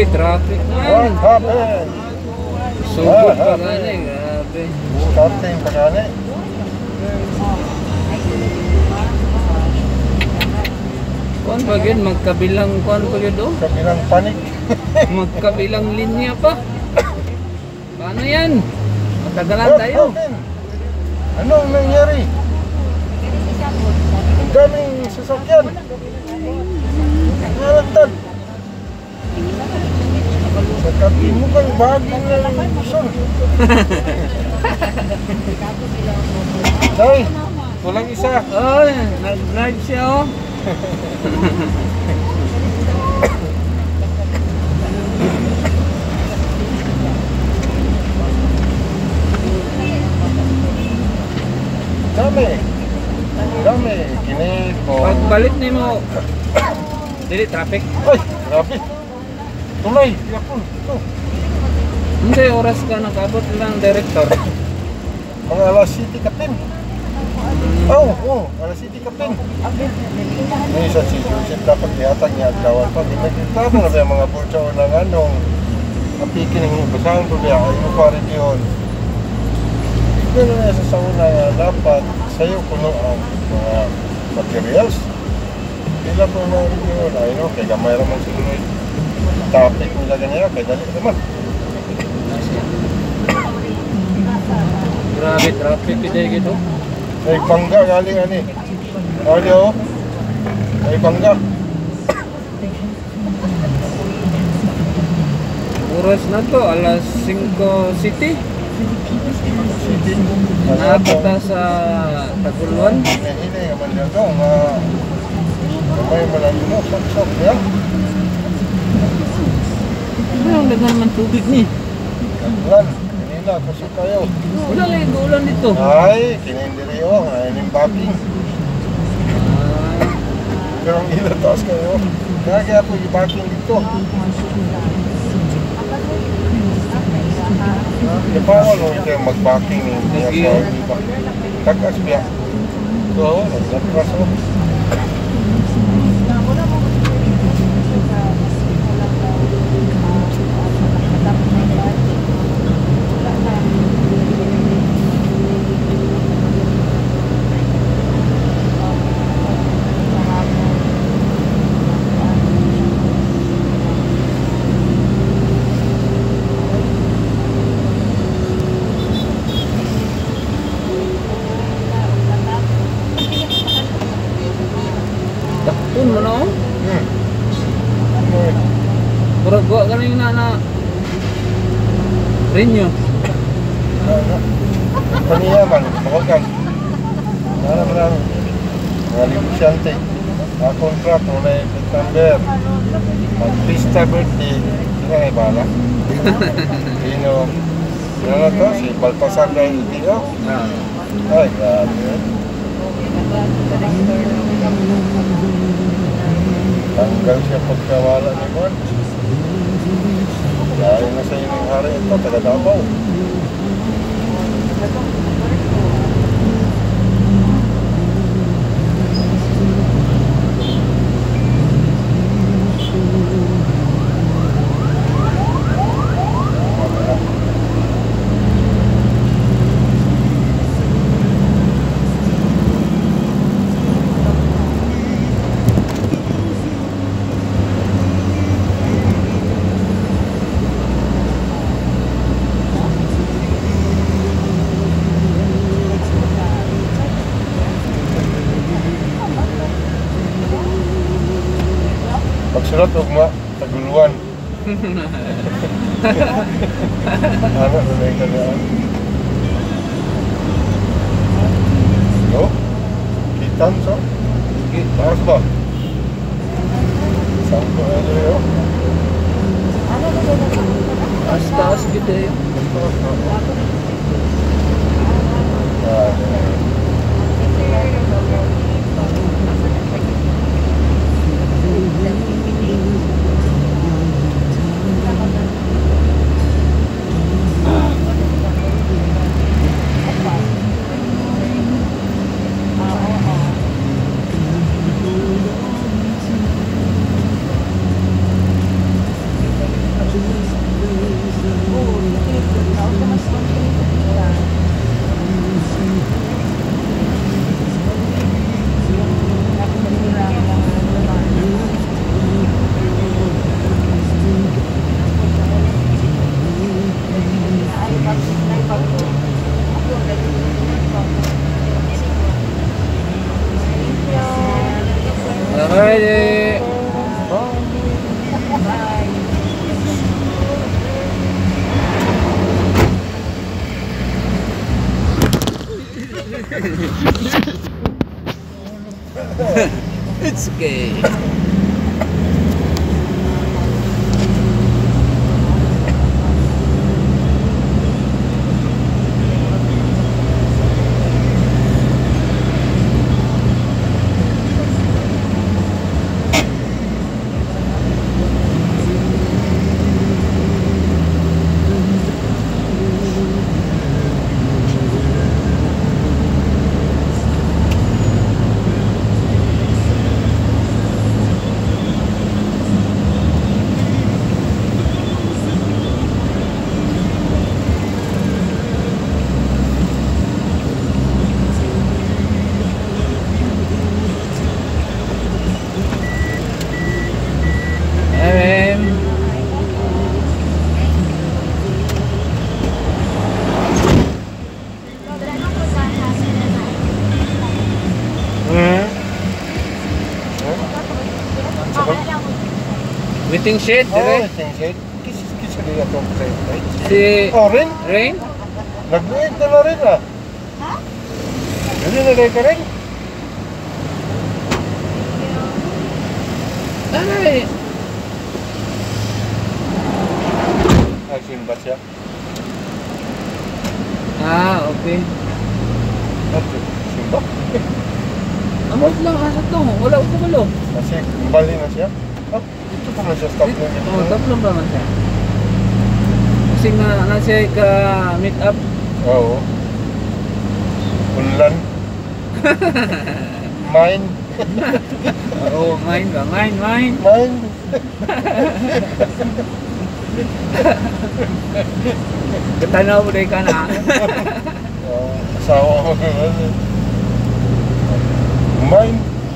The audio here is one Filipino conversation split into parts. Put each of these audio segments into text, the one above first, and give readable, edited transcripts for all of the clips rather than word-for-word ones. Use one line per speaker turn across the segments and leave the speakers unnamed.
Uy, traffic
What
man.
happened?
Subok pa gani, grabe.
Starting pa gani.
Kuan pa yun, magkabilang kuan pa yun do?
Kabilang panik.
Magkabilang linya pa. Paano yan? Matagalan tayo.
Anong nangyari? Ang daming sasakyan. Ngarantad. Sa katimukan bahagi ng Luzon. Day, walang isa.
Oh, nag-drive siya oh.
Dami. Kini ko.
Pagbalik ni mo, dili traffic.
Ay, grabe. Tulay, yakon. Ito.
Hindi, oras ka nakabot lang director.
Mga alas City Captain. Alas City Captain. May isa si Joseph dapat lihatag niya at kawan pa. Di nagkitado na ba mga bursa o ng anong apikin ng basahan ko biya. Ay mo pa rin yun. Ito na sa sauna nga dapat sa'yo kuno ang mga materials. Sila po na rin yun. Ay no, kaya gamay naman siguro topic nila ganyan. Kaya dali naman.
Grabe traffic today gitu.
Ay bangga galing ani. Audio. Ay bangga.
Oras na to, alas 5 City.
City.
Nakakata sa Taguluan.
Ini naman yan daw nga may malalim mo, sok-sok yan.
Ano dagan naman tubig ni?
Lan, kanina kasi kayo.
Wala lang yung ulan dito.
Ay, kinindiri o, ayun yung backing. Pero ang ila taas kayo. Kaya po yung backing dito. Napawal mo kayo mag-backing hindi sa iba. Tagas biya. So, nagkatras o.
Takton mo no? Murag gua ka rin na Rinyo.
Paniyaman, mawagan. Nara mo lang. Mga negosyante. Mga contract, mga September. Mag-pista birthday. Sino ay bala? Sino? Sino na to? Si Baltasar na yung video? Ay, grabe. Tanggal siya pagkawala ni Juan. Dahil na sa inyong hari ito, taga Davao. Pagsulat o mga Taguluan. Anak na may kanaan. No? Kitan so? Taas ba? Saan ko na rin yun?
Taas gitu ya.
Taas na.
It's okay. Waiting shed, dire?
Tingin. Kisa nila itong right?
Si
Rin?
Rain?
Nag-uwid ka na rin ah.
Ha?
Hindi na rin ka rin?
Ay,
Simba siya.
okay.
Simba?
Amot lang asa to. Wala ko kabalo.
Kasi bali na siya. Dito pa na siya stop na ito.
Tatlong ba man siya? Kasi nga siya ka meet up.
Oo. Unlan. Mine.
Oo, mine ba? Mine.
Mine.
Katanaw mo day ka na.
Asawa ko. Mine.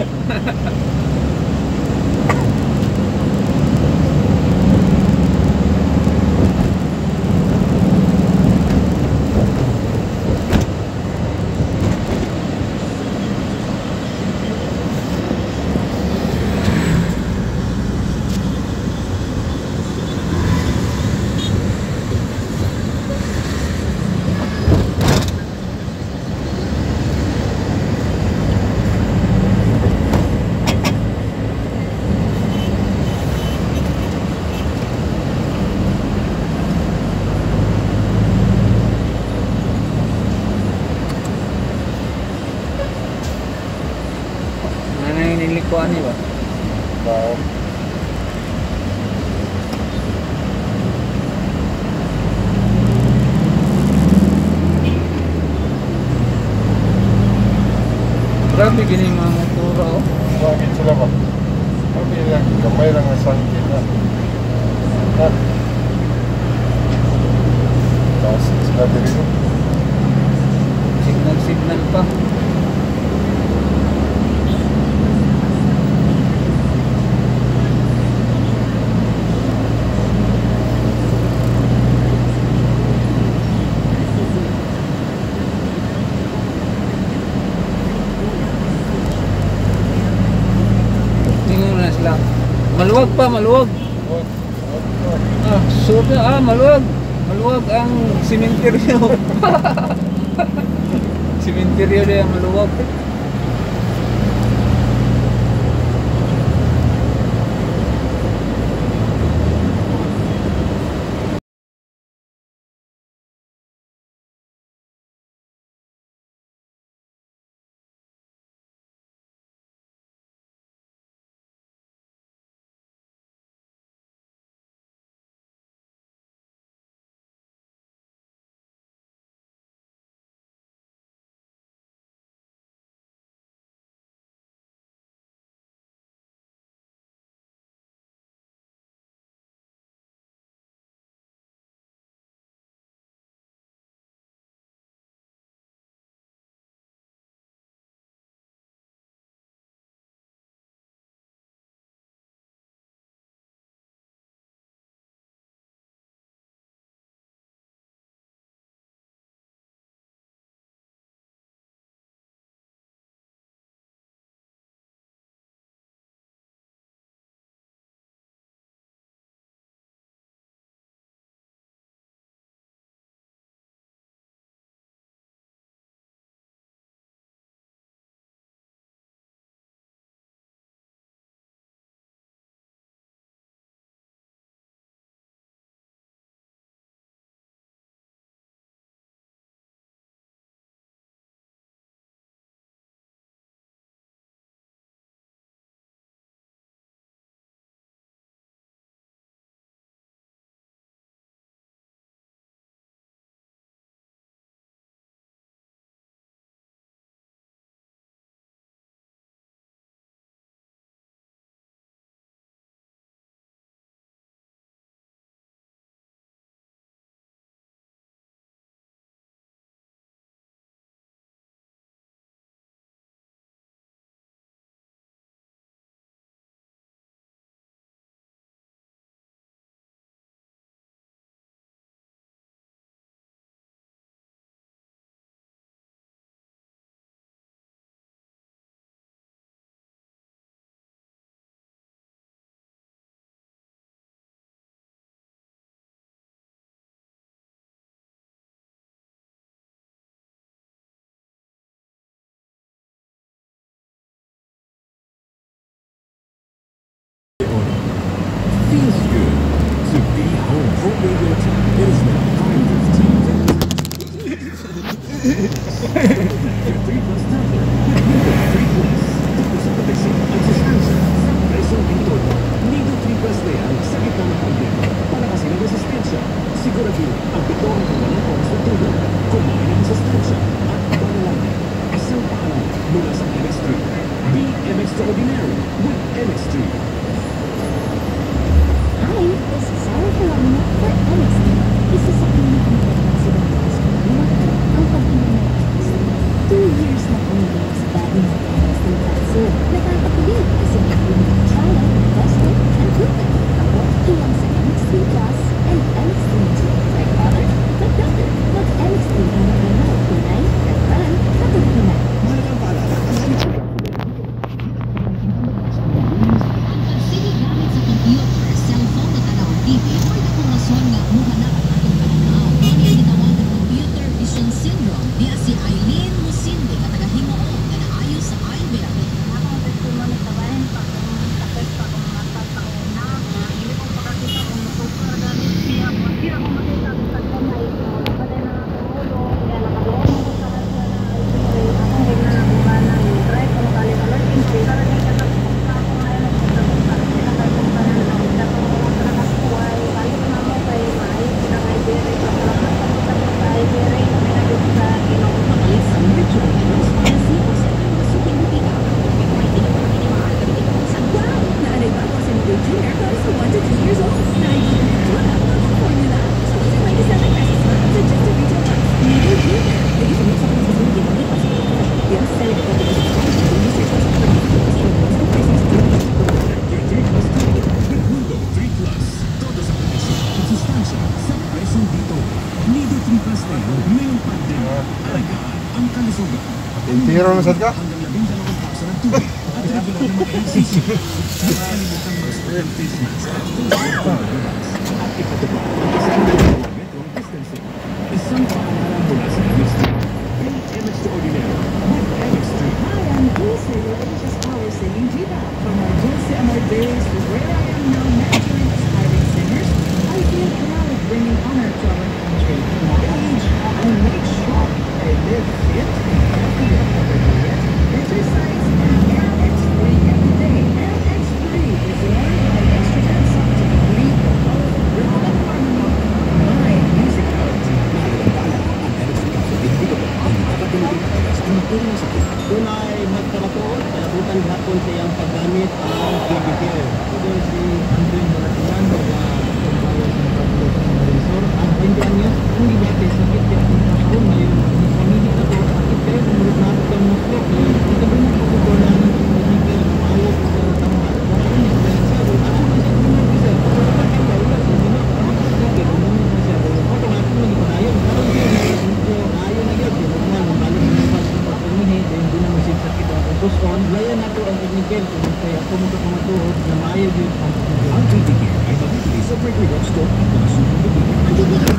Nilikuan niyo ba?
Wow.
Grabe gini mga motora oh.
Bakit sila ba? Sabi lang, kamay lang ang sangkin na. Tapos sila dito.
Signal pa. Maluwag pa, maluwag. Maluwag. Maluwag ang simenteryo. Simenteryo na yung maluwag.
feels good to be home. Home radio time. It is now 5:15. Your 3 Plus tablet with Nido 3 Plus. Tapos sa proteksyon at sustansya sa presong pintor. Nido 3 Plus na yan sa gitna ng pandemya. Palakasin ang resistensya. Siguraduhin ang pito ang walang oras na tulog. Kumain ang sustansya at panalangin. Isang paalam mula sa MX3. Be extraordinary with MX3.
Hi, this is Sarah Filomena for MX3. Isa sa pinaka-importante sa pagkakasama ang pag-inom ng MX3. 2 years na pumili sa bago ng MX3 capsule. Nakakapilig kasi nagpunin ng trial, testing, and proven. Ako, ilang sa MX3 Plus and MX3 2. Like mother, like doctor, like MX3 ang nagano, tunay, nagran, natutunan.
Malagang paalala ang MX3.
Computer, cellphone at tanaw TV, may akong rason nga muhanap ang atong pananaw. Ano yung gitawag ng computer vision syndrome? Diya si Eileen Musindi, katagahingoon na naayo sa iBel.
Ako ang gusto mo nagtabahin pa kung sakit pa kung matag pa kung na. Hindi ko pakakita kung masukar gamit siya. Hindi ako makita kung pagkamay ko. Napatay na ako ulo. Kaya nakabuong ko sa kanya na ay ako hindi na nakumana yung drive. Kung kaling alerting, kaya rin ka na kung ako ngayon ang pagkakunta. Kaya kung pa na nakita ko mga nakasuway. Kaya ko na mo kay May. Kaya kay Jerry. Kaya kay Jerry. Kami na dito sa Ginong.
Makalis ang virtual events para sa iyong sa iyong masuking butika. Kung may tinipang sa wow! Naanay ba ako sa Nido Junior para sa 1 to 2 years old? Naibig na ito ang formula. So those are 97 pesos lang sa just a retail price. Nido Junior. Lagi sa mga sa mga sa mga hindi pa sa mga. Yes, sa ito ang research sa mga
Your 3 Plus tablet with Nido 3 Plus. Todo sa proteksyon at sustansya sa presong dito. Nido 3 Plus na yan ngayong pandemya. Alagaan ang kalusugan.
Tiro na sad ka?
Hanggang 12 paksa ng tubig at regular na mag-ehersisyo. Huwag kalimutang mag-spray ng face mask at social distancing. At ipatupad ang isang metrong distancing. Isang paalala mula sa MX3. Be extraordinary with MX3.
Hi, I'm Lucy, religious power singing diva. From our Dulce Amor days to where I am now mentoring aspiring singers, I feel proud bringing honor to our country. My age, I make sure I live fit, healthy, exercise, and MX3 every day. MX3 is learned by instruments to complete the whole rhythm and harmony. My music art.
Mahalagang paalala ang MX3 capsule ay hindi ito ang nakakatulong para sa matulong na sakit.
Tunay magkarapot, kalabutan hapon siyang paggamit ang PBKL. Ito si Andrin Maratinan na pagbayad ng pagbulat ng resor. Ang pindihan niya, kung hindi natin sakit niya ang kahon ngayon, ang pamili na to, sakit kayo, kumulot na ito ang muslo. Ito ba mo pagkukulan ng PBKL na maayo sa tamad? Kung hindi sa siya, ako na siya pinag isa. Kung bakit ba, wala siya sino, ang sakit, umunod na siya. Ako nga kung lagi panayon, parang siya, ayaw na yun, kaya mo balik na naman sa pagpanihin, hindi na masip sakit ang kuskon. Layan nato ang technical kung kaya ako magkakamatuhod na maayo yun ang
Ang PBKL ay mabibili sa Gregory Rock Store at mga susunod na bibili.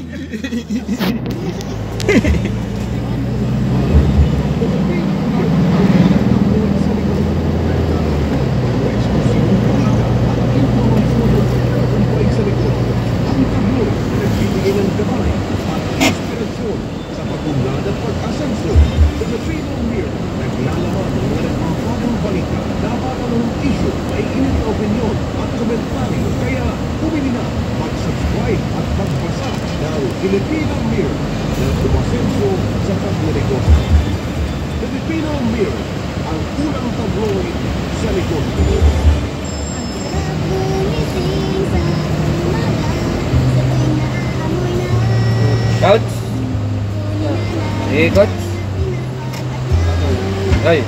Ang tablo na nagbibigay ng gabay at inspirasyon sa pag-unlad at pag-asenso. The Filipino Mirror, naglalaman ng mga nagpapagong balita, napapanong issue, may init na opinion at komentaryo. Kaya bumili na, mag-subscribe at magbasa ng Filipino Mirror na umasenso sa pag-negosyo. Filipino Mirror, ang unang tabloid sa negosyo.
Coach? Sige, coach. Ay.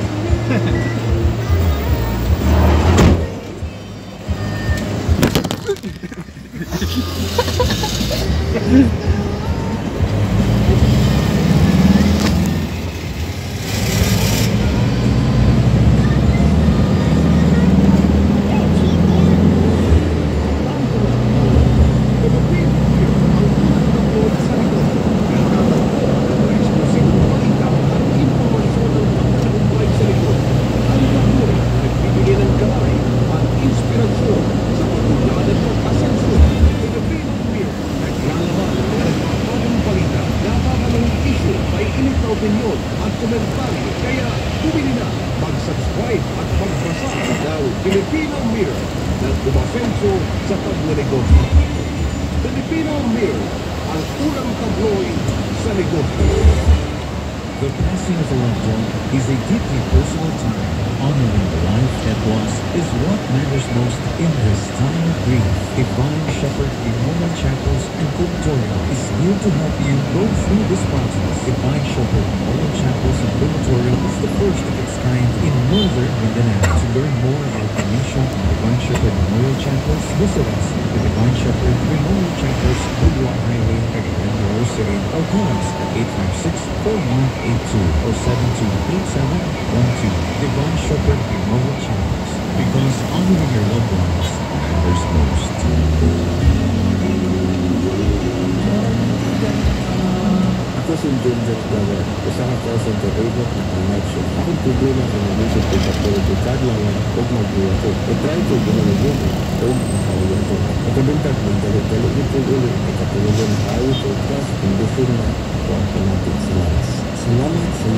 Ang seryoso sa pagnenegosyo. Filipino Mirror, ang unang tabloid sa negosyo.
The passing of a loved one is a deeply personal time. Honoring the life that was is what matters most in this time of grief. Divine Shepherd Memorial Chapels and Crematorium is here to help you go through this process. Divine Shepherd Memorial Chapels and Crematorium is the first of its kind in northern Mindanao. To learn more about the mission of Divine Shepherd Memorial Chapels, visit us at the Divine Shepherd Memorial Chapels, Budwa Highway, Cagayan de Oro City, or call us at 856-4182 or 728712. Divine Shepherd Memorial Chapels, because honoring your loved ones matters most.
Ako si Ginger Flower, usaha ka sa entertainment na connection. Akong problema sa mga music ko sa political lang o magbuwa ko. I-try ko ginagawa ko o makaulan ko. Ikabintag ng dali-dali ito ulit. Ikatulungan na ayaw ko plus kung gusto na o ang panatik sa lalas. Salamat sa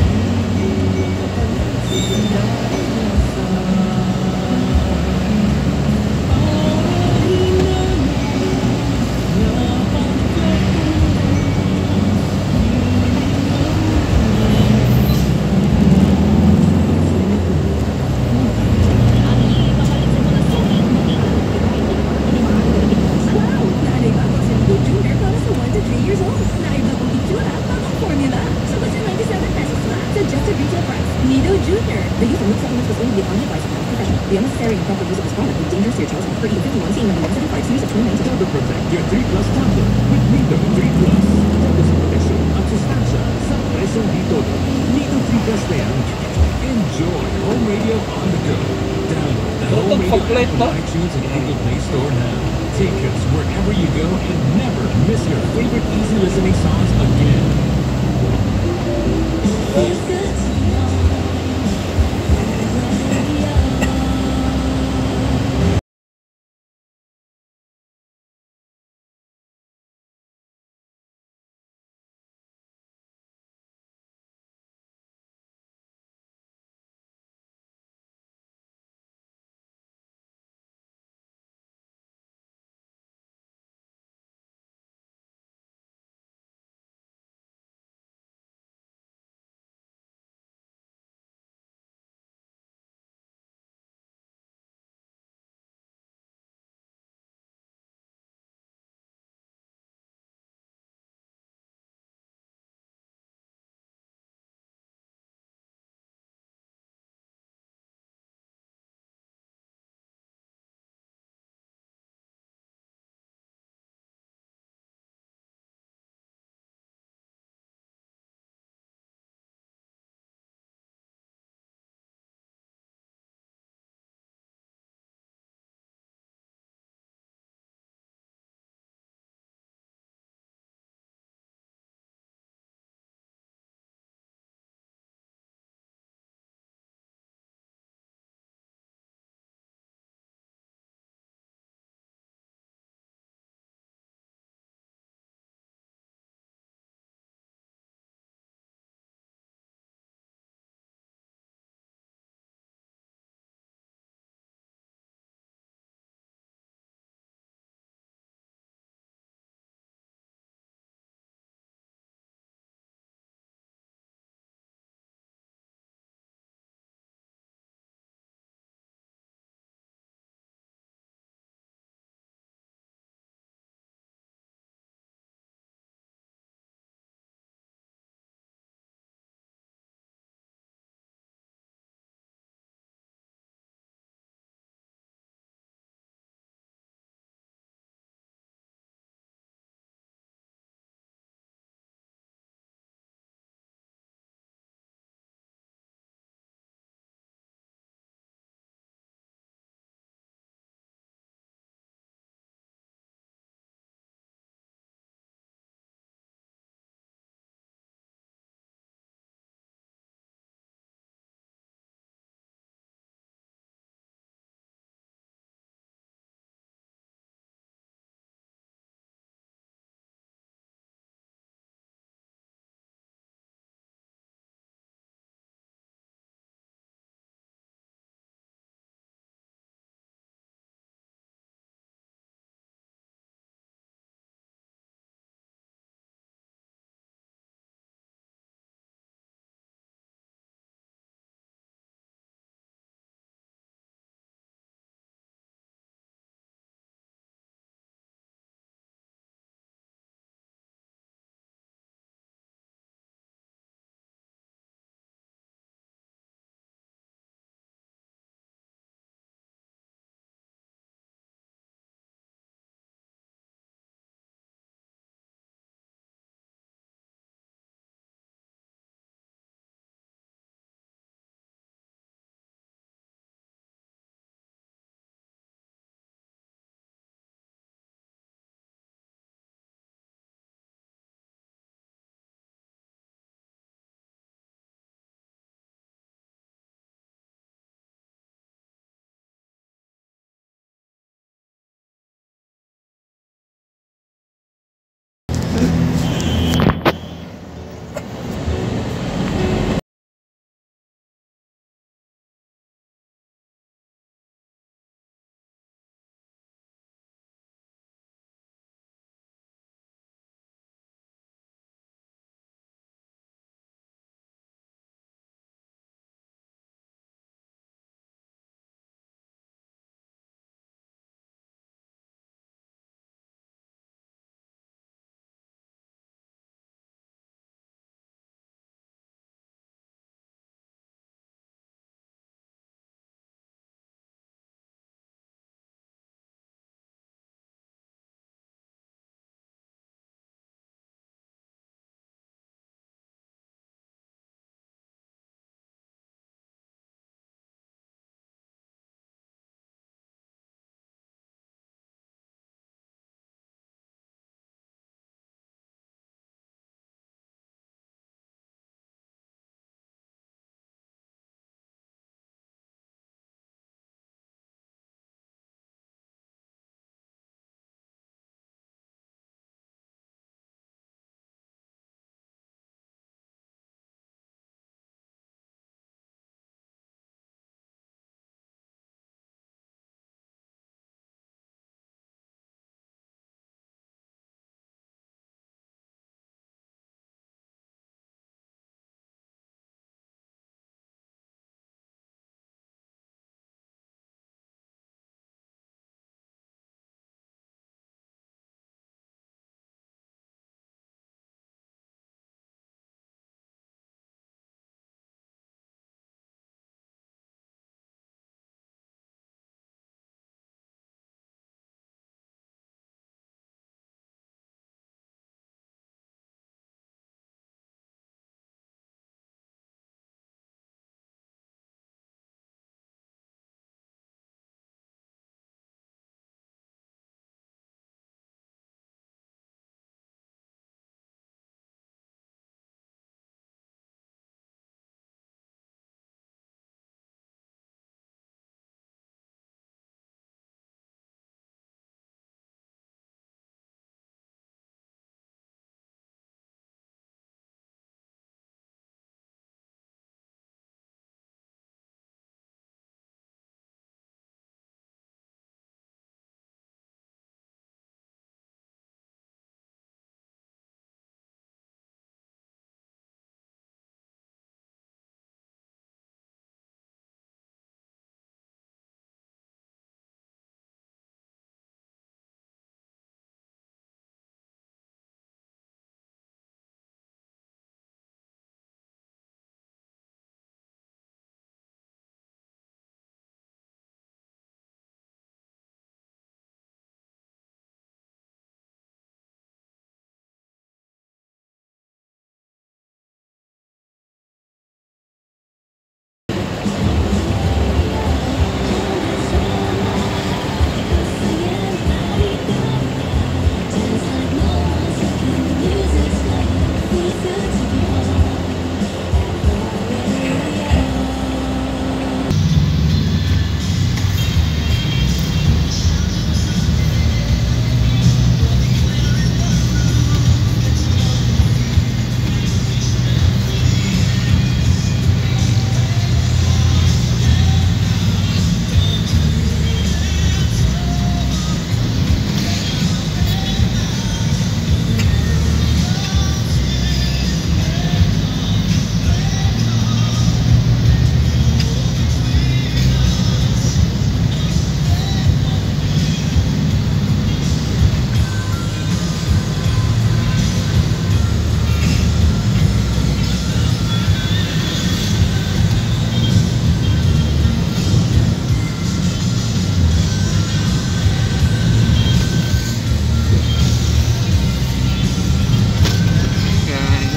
Wow! Nanay bago si Nido Jr. para sa 1 to 3 years old. Naibagong itsura, bagong formula. Sagot sa 97 pesos flat. Suggested retail price. Nido Jr. The use of milk supplements was only the only advice of health professional. The unnecessary and improper use of this product is dangerous to your child's health. For E51, seeing number 175, series of 2019.
Double Protect, your 3 Plus tablet with Nido 3 Plus. Focus protection at sustansya sa presong dito. Nido 3 Plus na yan. Enjoy home radio on the go. Download the home radio
pag-plate
app
ba?
on iTunes and Google Play Store now. Take us wherever you go and never miss your favorite easy listening songs again.
Feels good to know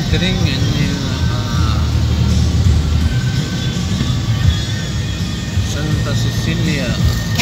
entering in Santa Cecilia